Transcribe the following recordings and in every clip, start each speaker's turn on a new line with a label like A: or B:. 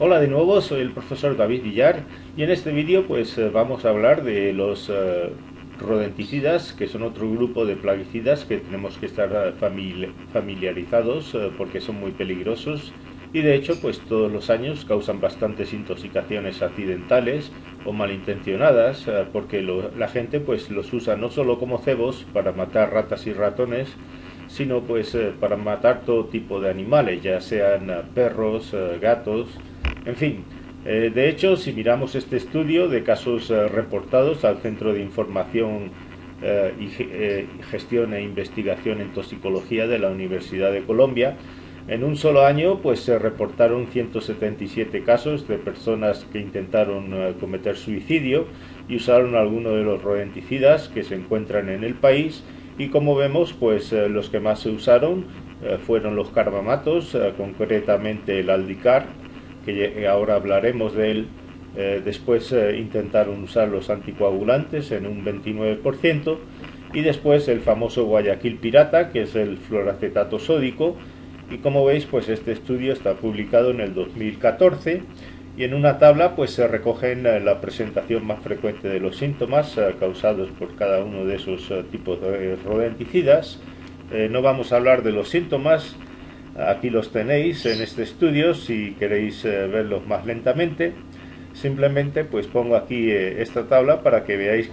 A: Hola de nuevo, soy el profesor David Villar y en este vídeo pues vamos a hablar de los rodenticidas, que son otro grupo de plaguicidas que tenemos que estar familiarizados porque son muy peligrosos y de hecho pues todos los años causan bastantes intoxicaciones accidentales o malintencionadas porque la gente pues los usa no solo como cebos para matar ratas y ratones, sino pues para matar todo tipo de animales, ya sean perros, gatos, en fin. De hecho, si miramos este estudio de casos reportados al Centro de Información Gestión e Investigación en Toxicología de la Universidad de Colombia, en un solo año pues se reportaron 177 casos de personas que intentaron cometer suicidio y usaron alguno de los rodenticidas que se encuentran en el país, y como vemos pues los que más se usaron fueron los carbamatos, concretamente el Aldicar, que ahora hablaremos de él. Después intentaron usar los anticoagulantes en un 29%, y después el famoso Guayaquil Pirata, que es el fluoracetato sódico. Y como veis pues este estudio está publicado en el 2014 y en una tabla pues se recogen la presentación más frecuente de los síntomas causados por cada uno de esos tipos de rodenticidas. No vamos a hablar de los síntomas, aquí los tenéis en este estudio si queréis verlos más lentamente. Simplemente pues pongo aquí esta tabla para que veáis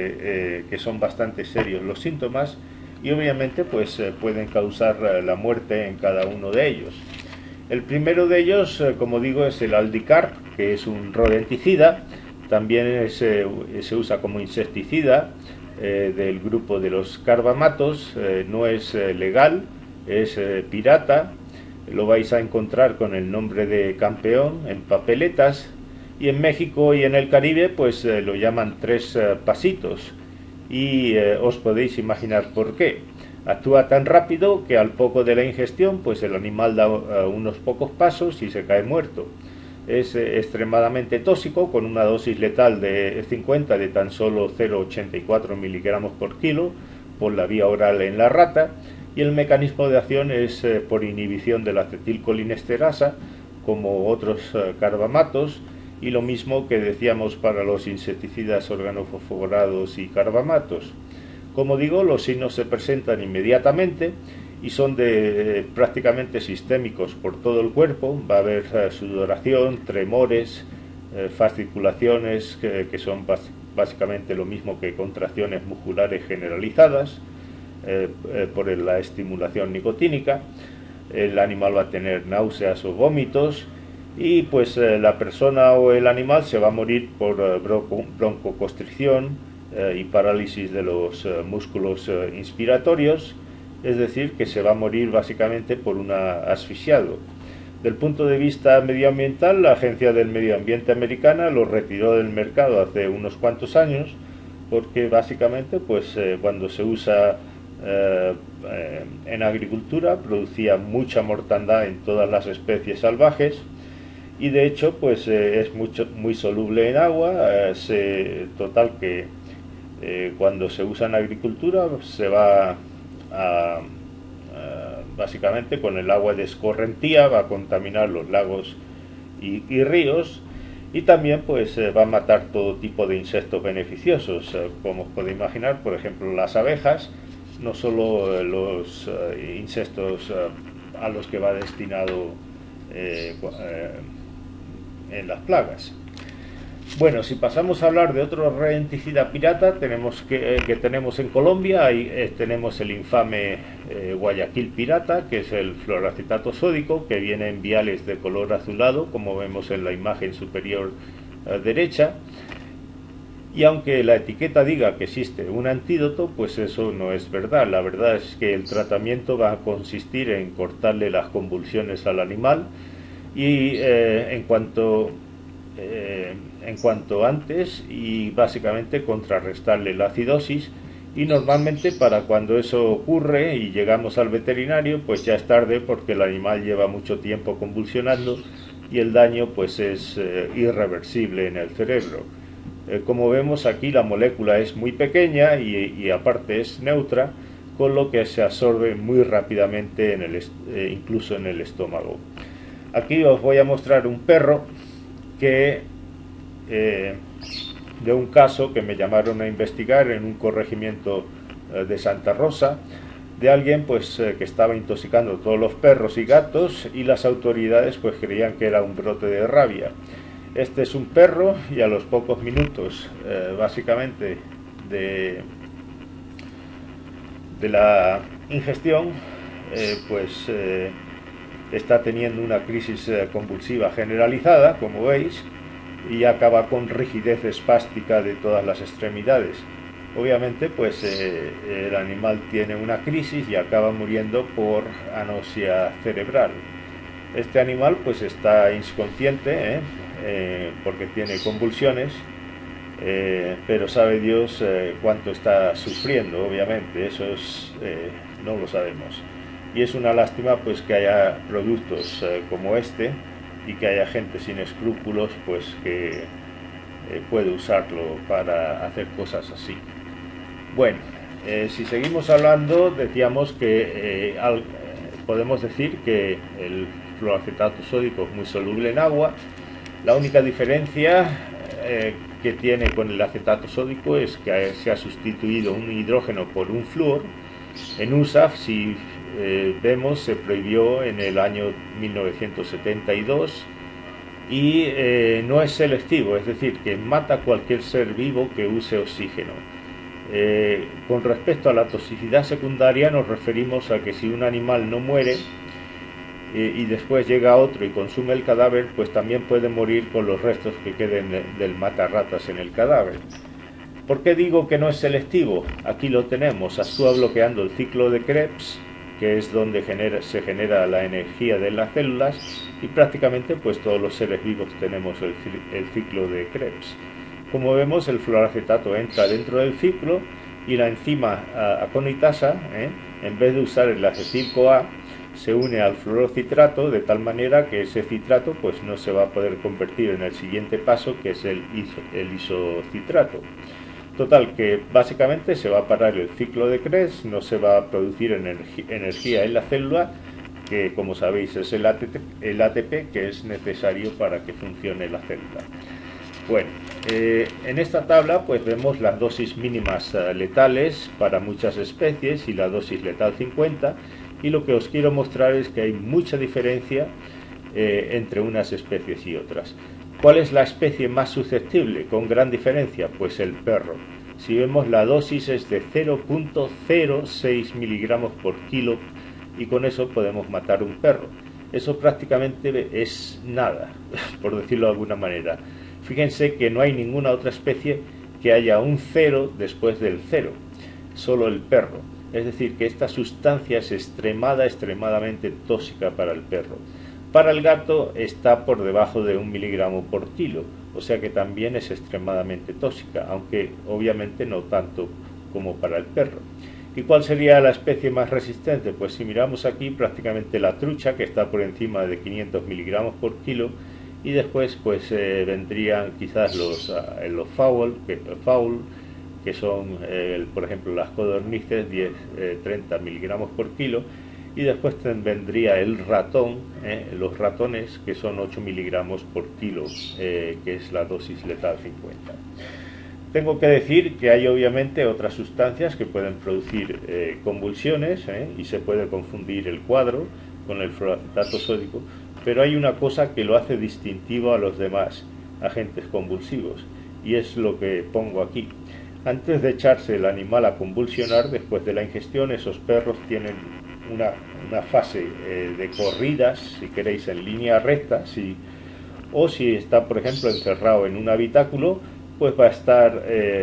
A: que son bastante serios los síntomas y obviamente pues pueden causar la muerte en cada uno de ellos. El primero de ellos, como digo, es el Aldicar, que es un rodenticida. También se usa como insecticida del grupo de los carbamatos. No es legal, es pirata. Lo vais a encontrar con el nombre de campeón en papeletas, y en México y en el Caribe pues lo llaman tres pasitos, y os podéis imaginar por qué. Actúa tan rápido que al poco de la ingestión pues el animal da unos pocos pasos y se cae muerto. Es extremadamente tóxico, con una dosis letal de 50 de tan solo 0,84 miligramos por kilo por la vía oral en la rata, y el mecanismo de acción es por inhibición de la acetilcolinesterasa, como otros carbamatos, y lo mismo que decíamos para los insecticidas organofosforados y carbamatos. Como digo, los signos se presentan inmediatamente y son prácticamente sistémicos por todo el cuerpo. Va a haber sudoración, tremores, fasciculaciones, que son básicamente lo mismo que contracciones musculares generalizadas por la estimulación nicotínica. El animal va a tener náuseas o vómitos, y pues la persona o el animal se va a morir por broncoconstricción y parálisis de los músculos inspiratorios, es decir, que se va a morir básicamente por un asfixiado. Del punto de vista medioambiental, la Agencia del Medio Ambiente americana lo retiró del mercado hace unos cuantos años, porque básicamente pues cuando se usa en agricultura producía mucha mortandad en todas las especies salvajes, y de hecho pues es muy soluble en agua. Total que cuando se usa en agricultura se va básicamente con el agua de escorrentía, va a contaminar los lagos y ríos, y también pues va a matar todo tipo de insectos beneficiosos, como os podéis imaginar, por ejemplo las abejas, no solo los insectos a los que va destinado en las plagas. Bueno, si pasamos a hablar de otro rodenticida pirata, que tenemos en Colombia, ahí tenemos el infame Guayaquil Pirata, que es el fluoracetato sódico, que viene en viales de color azulado, como vemos en la imagen superior derecha. Y aunque la etiqueta diga que existe un antídoto, pues eso no es verdad. La verdad es que el tratamiento va a consistir en cortarle las convulsiones al animal, y en cuanto antes, y básicamente contrarrestarle la acidosis. Y normalmente para cuando eso ocurre y llegamos al veterinario pues ya es tarde, porque el animal lleva mucho tiempo convulsionando y el daño pues es irreversible en el cerebro. Como vemos aquí, la molécula es muy pequeña y aparte es neutra, con lo que se absorbe muy rápidamente incluso en el estómago. Aquí os voy a mostrar un perro que de un caso que me llamaron a investigar en un corregimiento de Santa Rosa, de alguien pues que estaba intoxicando todos los perros y gatos, y las autoridades pues creían que era un brote de rabia. Este es un perro y a los pocos minutos básicamente de la ingestión está teniendo una crisis convulsiva generalizada, como veis, y acaba con rigidez espástica de todas las extremidades. Obviamente pues el animal tiene una crisis y acaba muriendo por anoxia cerebral. Este animal pues está inconsciente porque tiene convulsiones, pero sabe Dios cuánto está sufriendo. Obviamente eso no lo sabemos, y es una lástima pues que haya productos como este y que haya gente sin escrúpulos pues que puede usarlo para hacer cosas así. Bueno, si seguimos hablando, decíamos que podemos decir que el fluoracetato sódico es muy soluble en agua. La única diferencia que tiene con el acetato sódico es que se ha sustituido un hidrógeno por un flúor. En USAF, si vemos, se prohibió en el año 1972 y no es selectivo, es decir, que mata cualquier ser vivo que use oxígeno. Con respecto a la toxicidad secundaria, nos referimos a que si un animal no muere y después llega otro y consume el cadáver, pues también puede morir con los restos que queden del matarratas en el cadáver. ¿Por qué digo que no es selectivo? Aquí lo tenemos, actúa bloqueando el ciclo de Krebs, que es donde se genera la energía de las células, y prácticamente pues todos los seres vivos tenemos el ciclo de Krebs. Como vemos, el fluoracetato entra dentro del ciclo y la enzima aconitasa, en vez de usar el acetil-CoA, se une al fluorocitrato de tal manera que ese citrato pues no se va a poder convertir en el siguiente paso, que es el isocitrato. Total, que básicamente se va a parar el ciclo de Krebs, no se va a producir energía en la célula, que como sabéis es el ATP que es necesario para que funcione la célula. Bueno, en esta tabla pues vemos las dosis mínimas letales para muchas especies y la dosis letal 50, y lo que os quiero mostrar es que hay mucha diferencia entre unas especies y otras. ¿Cuál es la especie más susceptible con gran diferencia? Pues el perro. Si vemos, la dosis es de 0.06 miligramos por kilo, y con eso podemos matar un perro. Eso prácticamente es nada, por decirlo de alguna manera. Fíjense que no hay ninguna otra especie que haya un cero después del cero, solo el perro. Es decir, que esta sustancia es extremadamente tóxica para el perro. Para el gato está por debajo de 1 miligramo por kilo, o sea que también es extremadamente tóxica, aunque obviamente no tanto como para el perro. ¿Y cuál sería la especie más resistente? Pues si miramos aquí, prácticamente la trucha, que está por encima de 500 miligramos por kilo, y después pues vendrían quizás los fowl, que son por ejemplo las codornices, 30 miligramos por kilo, y después vendría el ratón, los ratones, que son 8 miligramos por kilo, que es la dosis letal 50. Tengo que decir que hay obviamente otras sustancias que pueden producir convulsiones, y se puede confundir el cuadro con el fluoracetato sódico, pero hay una cosa que lo hace distintivo a los demás agentes convulsivos, y es lo que pongo aquí. Antes de echarse el animal a convulsionar, después de la ingestión, esos perros tienen una fase de corridas, si queréis, en línea recta, o si está, por ejemplo, encerrado en un habitáculo, pues va a estar,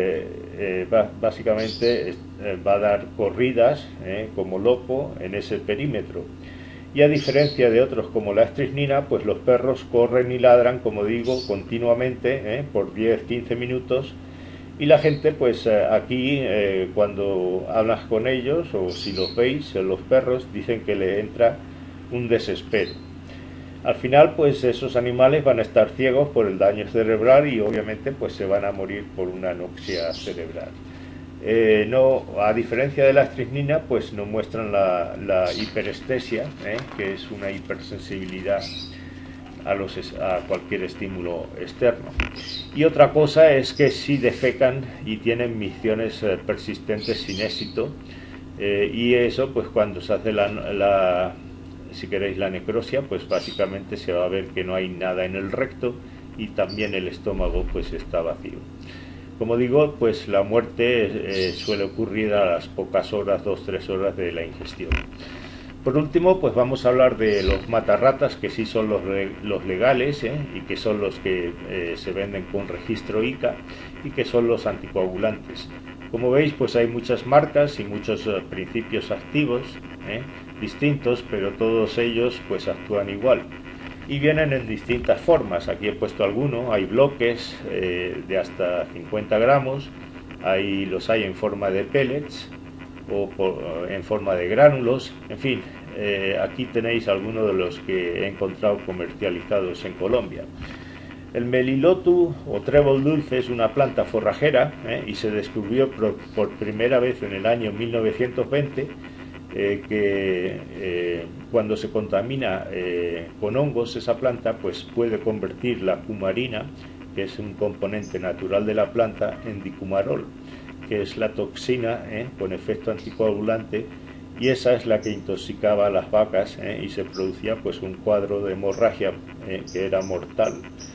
A: básicamente, va a dar corridas como loco en ese perímetro. Y a diferencia de otros como la estrisnina, pues los perros corren y ladran, como digo, continuamente, por 10-15 minutos, y la gente pues aquí cuando hablas con ellos, o si los veis, los perros dicen que le entra un desespero. Al final pues esos animales van a estar ciegos por el daño cerebral y obviamente pues se van a morir por una anoxia cerebral. No, a diferencia de la estrisnina, pues no muestran la hiperestesia, que es una hipersensibilidad a cualquier estímulo externo. Y otra cosa es que si defecan y tienen micciones persistentes sin éxito, y eso pues cuando se hace si queréis la necrosia, pues básicamente se va a ver que no hay nada en el recto y también el estómago pues está vacío. Como digo, pues la muerte suele ocurrir a las pocas horas, 2-3 horas de la ingestión. Por último, pues vamos a hablar de los matarratas, que sí son los legales, y que son los que se venden con registro ICA, y que son los anticoagulantes. Como veis, pues hay muchas marcas y muchos principios activos distintos, pero todos ellos pues actúan igual. Y vienen en distintas formas. Aquí he puesto algunos. Hay bloques de hasta 50 gramos, los hay en forma de pellets o en forma de gránulos. En fin, aquí tenéis algunos de los que he encontrado comercializados en Colombia. El melilotu o trébol dulce es una planta forrajera y se descubrió por primera vez en el año 1920, que cuando se contamina con hongos esa planta, pues puede convertir la cumarina, que es un componente natural de la planta, en dicumarol, que es la toxina con efecto anticoagulante, y esa es la que intoxicaba a las vacas y se producía pues un cuadro de hemorragia que era mortal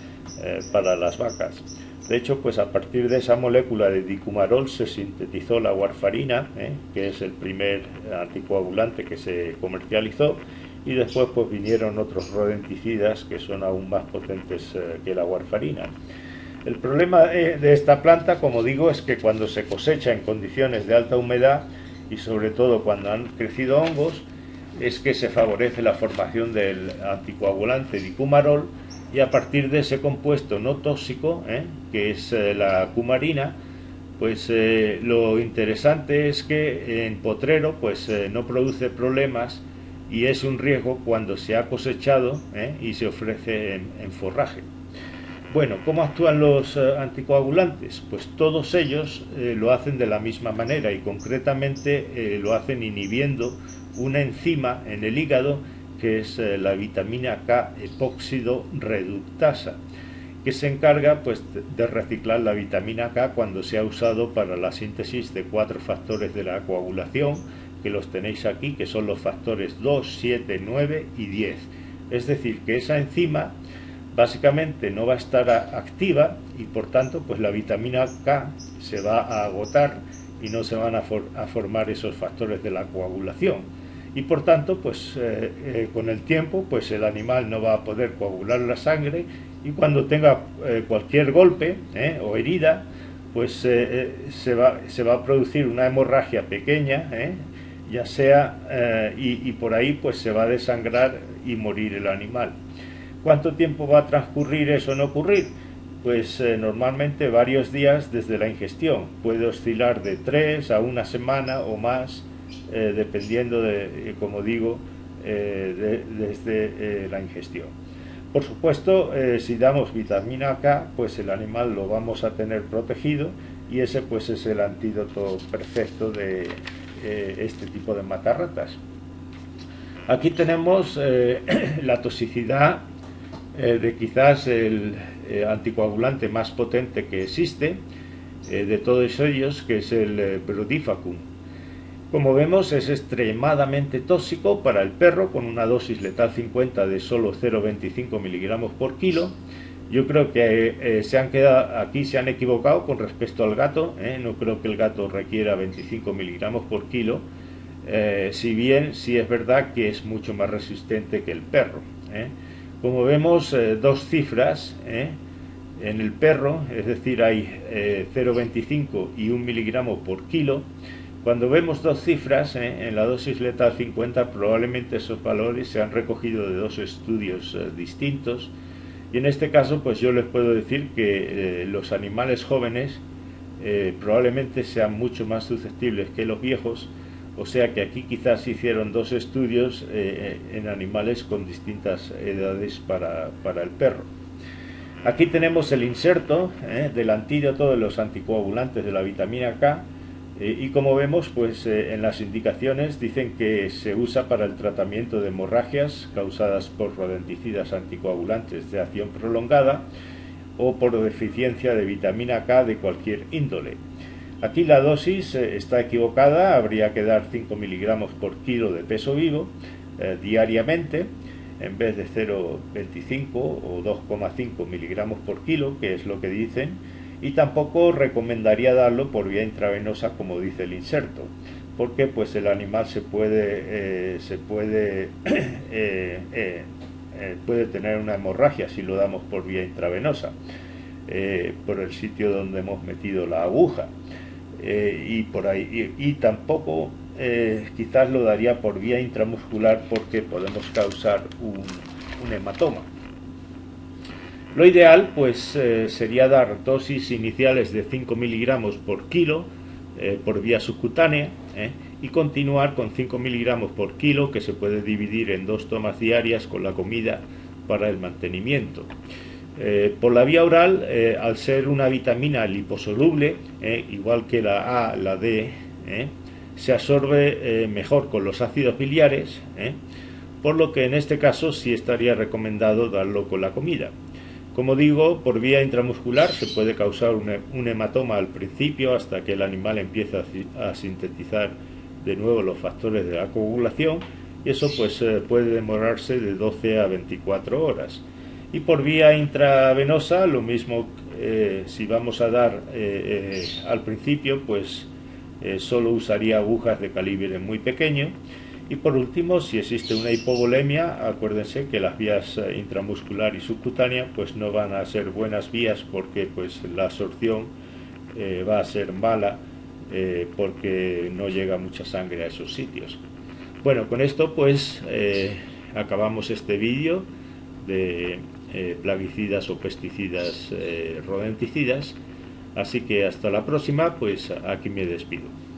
A: para las vacas. De hecho, pues a partir de esa molécula de dicumarol se sintetizó la warfarina, que es el primer anticoagulante que se comercializó, y después pues vinieron otros rodenticidas que son aún más potentes que la warfarina. El problema de esta planta, como digo, es que cuando se cosecha en condiciones de alta humedad y sobre todo cuando han crecido hongos, es que se favorece la formación del anticoagulante dicumarol, y a partir de ese compuesto no tóxico, que es la cumarina, pues lo interesante es que en potrero pues no produce problemas y es un riesgo cuando se ha cosechado y se ofrece en forraje. Bueno, ¿cómo actúan los anticoagulantes? Pues todos ellos lo hacen de la misma manera, y concretamente lo hacen inhibiendo una enzima en el hígado que es la vitamina K epóxido reductasa, que se encarga pues de reciclar la vitamina K cuando se ha usado para la síntesis de 4 factores de la coagulación, que los tenéis aquí, que son los factores 2, 7, 9 y 10. Es decir, que esa enzima básicamente no va a estar activa y por tanto pues la vitamina K se va a agotar y no se van a formar esos factores de la coagulación. Y por tanto pues con el tiempo pues el animal no va a poder coagular la sangre, y cuando tenga cualquier golpe o herida pues se va a producir una hemorragia pequeña, ya sea y por ahí pues se va a desangrar y morir el animal. ¿Cuánto tiempo va a transcurrir eso no ocurrir? Pues normalmente varios días desde la ingestión. Puede oscilar de 3 a una semana o más, dependiendo de, como digo, desde la ingestión. Por supuesto, si damos vitamina K, pues el animal lo vamos a tener protegido, y ese pues es el antídoto perfecto de este tipo de matarratas. Aquí tenemos la toxicidad de quizás el anticoagulante más potente que existe, de todos ellos, que es el Brudifacum. Como vemos, es extremadamente tóxico para el perro, con una dosis letal 50 de solo 0,25 miligramos por kilo. Yo creo que aquí se han equivocado con respecto al gato, no creo que el gato requiera 25 miligramos por kilo, si bien sí es verdad que es mucho más resistente que el perro. Como vemos, dos cifras en el perro, es decir, hay 0,25 y 1 miligramo por kilo. Cuando vemos dos cifras en la dosis letal 50, probablemente esos valores se han recogido de dos estudios distintos, y en este caso pues yo les puedo decir que los animales jóvenes probablemente sean mucho más susceptibles que los viejos, o sea que aquí quizás hicieron dos estudios en animales con distintas edades para el perro. Aquí tenemos el inserto del antídoto de los anticoagulantes de la vitamina K, Y como vemos, pues en las indicaciones dicen que se usa para el tratamiento de hemorragias causadas por rodenticidas anticoagulantes de acción prolongada o por deficiencia de vitamina K de cualquier índole. Aquí la dosis está equivocada, habría que dar 5 miligramos por kilo de peso vivo diariamente, en vez de 0,25 o 2,5 miligramos por kilo, que es lo que dicen, y tampoco recomendaría darlo por vía intravenosa como dice el inserto, porque pues el animal puede tener una hemorragia si lo damos por vía intravenosa, por el sitio donde hemos metido la aguja, y por ahí, y tampoco quizás lo daría por vía intramuscular porque podemos causar un hematoma. Lo ideal pues sería dar dosis iniciales de 5 miligramos por kilo por vía subcutánea, y continuar con 5 miligramos por kilo, que se puede dividir en 2 tomas diarias con la comida para el mantenimiento. Por la vía oral, al ser una vitamina liposoluble, igual que la A, la D, se absorbe mejor con los ácidos biliares, por lo que en este caso sí estaría recomendado darlo con la comida. Como digo, por vía intramuscular se puede causar un hematoma al principio hasta que el animal empieza a sintetizar de nuevo los factores de la coagulación, y eso pues puede demorarse de 12 a 24 horas. Y por vía intravenosa lo mismo, si vamos a dar al principio, pues solo usaría agujas de calibre muy pequeño. Y por último, si existe una hipovolemia, acuérdense que las vías intramuscular y subcutánea pues no van a ser buenas vías, porque pues la absorción va a ser mala, porque no llega mucha sangre a esos sitios. Bueno, con esto pues acabamos este vídeo de plaguicidas o pesticidas rodenticidas, así que hasta la próxima, pues aquí me despido.